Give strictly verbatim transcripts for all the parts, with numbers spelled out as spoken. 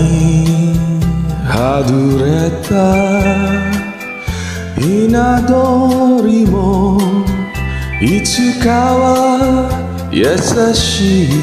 に外れた稲取もいつかは優しい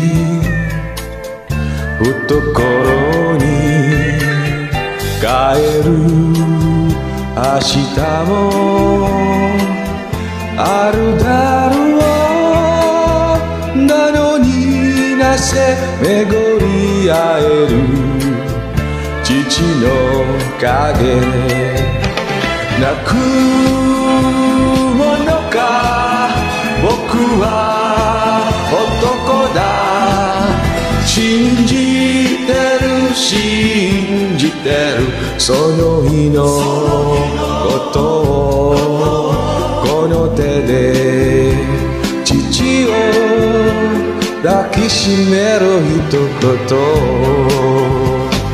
懐に帰る明日もあるだろう。なのになぜ巡り会える父の影泣くものか僕は男だ信じてる信じてるその日のことをこの手で父を抱きしめろ一言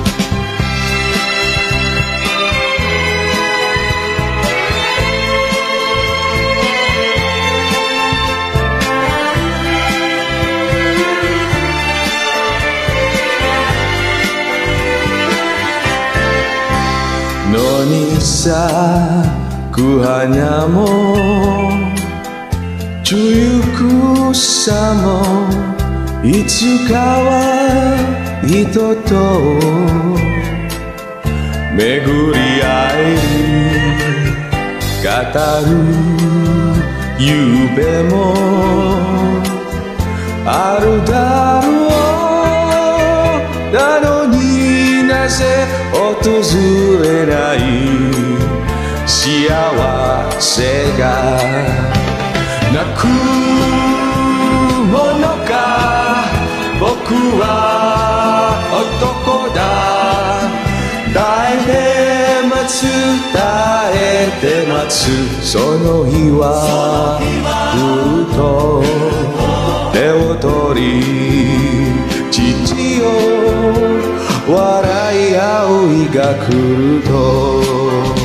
너니咲く花も주유구さもいつかは人と巡り会える語る夢もあるだろう。なのになぜ訪れない幸せが泣くものか僕は男だ耐えて待つ耐えて待つその日は来ると手を取り父を笑い合う日が来ると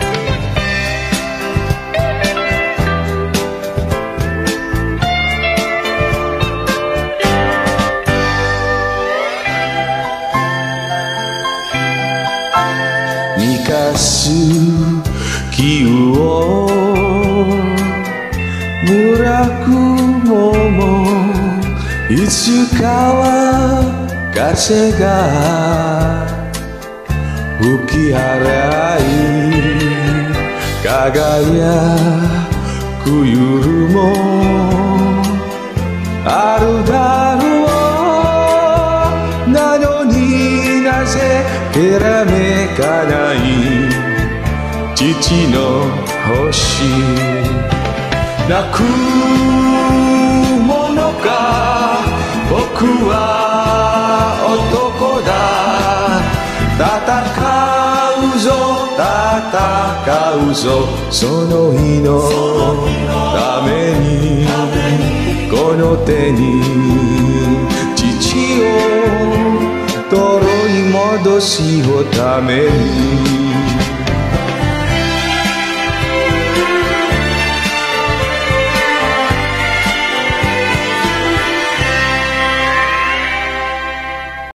三かす木を村雲もいつかは風が吹き払い輝く夜もあるだろう。なのになぜきらめかない父の星泣くものか僕は男だ戦うぞ戦うぞその日のためにこの手に父を取り戻しをために